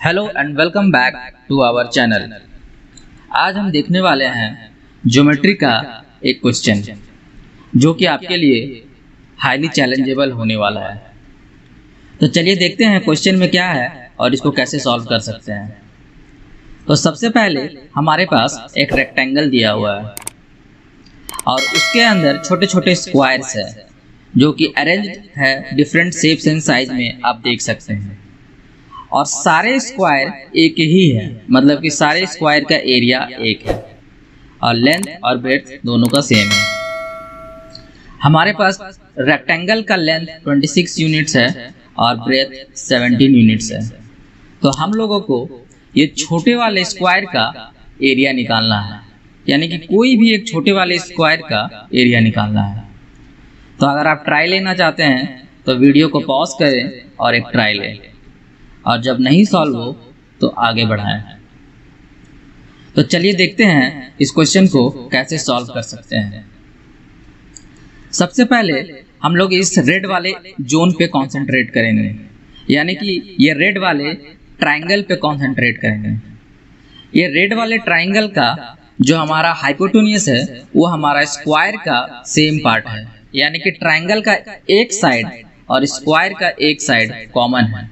Hello and welcome back to our channel. आज हम देखने वाले हैं ज्योमेट्री का एक क्वेश्चन जो कि आपके लिए हाईली चैलेंजेबल होने वाला है। तो चलिए देखते हैं क्वेश्चन में क्या है और इसको कैसे सॉल्व कर सकते हैं। तो सबसे पहले हमारे पास एक रेक्टेंगल दिया हुआ है और उसके अंदर छोटे छोटे स्क्वायर्स है जो कि अरेंज्ड है डिफरेंट शेप्स एंड साइज में, आप देख सकते हैं। और सारे स्क्वायर एक ही है, मतलब कि सारे स्क्वायर का एरिया एक है और लेंथ और ब्रेड्थ दोनों का सेम है। हमारे पास रेक्टेंगल का लेंथ 26 यूनिट्स है और ब्रेड्थ 17 यूनिट्स है। तो हम लोगों को ये छोटे वाले स्क्वायर का एरिया निकालना है, यानी कि कोई भी एक छोटे वाले स्क्वायर का एरिया निकालना है। तो अगर आप ट्राई लेना चाहते हैं तो वीडियो को पॉज करें और एक ट्राई लें, और जब नहीं सॉल्व हो तो आगे बढ़ाएं। तो चलिए देखते हैं इस क्वेश्चन को कैसे सॉल्व कर सकते हैं। सबसे पहले हम लोग इस रेड वाले जोन पे कंसंट्रेट करेंगे, यानी कि ये रेड वाले ट्रायंगल पे कंसंट्रेट करेंगे। ये रेड वाले ट्रायंगल का जो हमारा हाइपोटेन्यूज है वो हमारा स्क्वायर का सेम पार्ट है, यानी कि ट्रायंगल का एक साइड और स्क्वायर का एक साइड कॉमन है।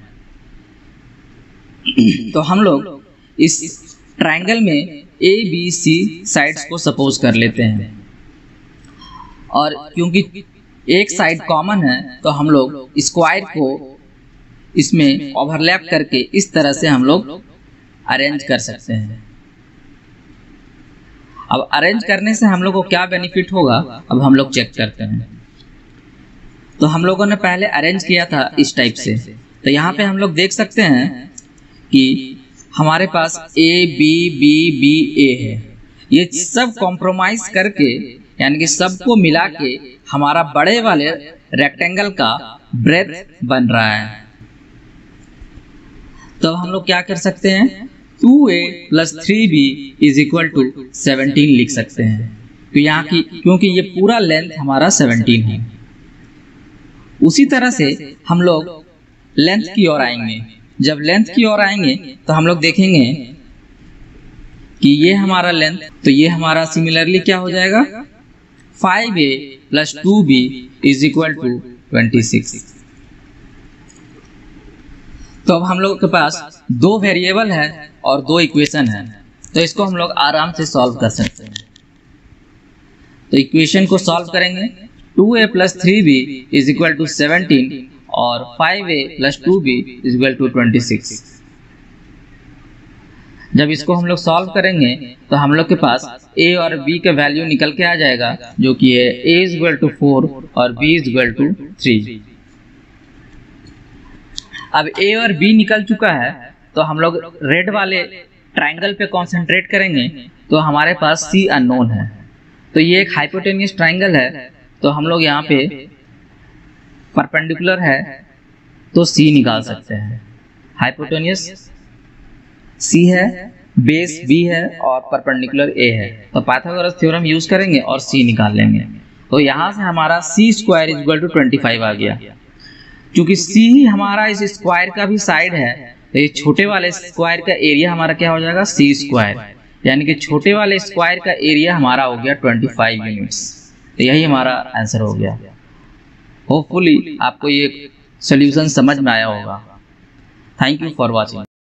तो हम लोग इस ट्रायंगल में ए बी सी साइड्स को सपोज कर लेते हैं, और क्योंकि एक साइड कॉमन है तो हम लोग स्क्वायर को इसमें ओवरलैप करके इस तरह से हम लोग अरेंज कर सकते हैं। अब अरेंज करने से हम लोग को क्या बेनिफिट होगा, अब हम लोग चेक करते हैं। तो हम लोगों ने पहले अरेंज किया था इस टाइप से, तो यहाँ पे हम लोग देख सकते हैं कि हमारे पास A B B B A है। ये सब कॉम्प्रोमाइज करके, यानी कि सबको मिला के हमारा बड़े वाले रेक्टेंगल का ब्रेड्थ बन रहा है। तो हम लोग क्या कर सकते हैं, 2a + 3b = 17 लिख सकते हैं। तो यहाँ की क्योंकि ये पूरा लेंथ हमारा 17 है। उसी तरह से हम लोग लेंथ की ओर आएंगे। जब लेंथ की ओर आएंगे तो हम लोग देखेंगे कि ये हमारा लेंथ, तो ये हमारा सिमिलरली क्या हो जाएगा, 5a + 2b = 26। तो अब हम लोग के पास दो वेरिएबल है और दो इक्वेशन है, तो इसको हम लोग आराम से सॉल्व कर सकते हैं। तो इक्वेशन को सॉल्व करेंगे, 2a + 3b = 17 और 5a + 2b = 26। जब इसको हम लोग सॉल्व करेंगे तो हम लोग के पास a और b का वैल्यू निकल के आ जाएगा, जो कि है a = 4 और b = 3। अब a और b निकल चुका है तो हम लोग रेड वाले ट्रायंगल पे कंसंट्रेट करेंगे। तो हमारे पास c अननोन है, तो ये एक हाइपोटेन्यूज ट्रायंगल है, तो हम लोग यहाँ पे परपेंडिकुलर है तो c निकाल सकते हैं। हाइपोटेन्यूज c है, बेस b है और परपेंडिकुलर a है, तो पाइथागोरस थ्योरम यूज करेंगे और c निकाल लेंगे। तो यहाँ से हमारा c² = 25 आ गया। क्योंकि c ही हमारा इस स्क्वायर का भी साइड है, तो ये छोटे वाले स्क्वायर का एरिया हमारा क्या हो जाएगा, c², यानी कि छोटे वाले स्क्वायर का एरिया हमारा हो गया 25 यूनिट्स। तो यही हमारा आंसर हो गया। होपफुली आपको ये सॉल्यूशन समझ में आया होगा। Thank you for watching.